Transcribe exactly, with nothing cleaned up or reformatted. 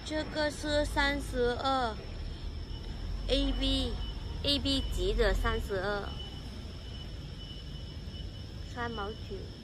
这个是三十二 ，A B A B 级的三十二，三毛九。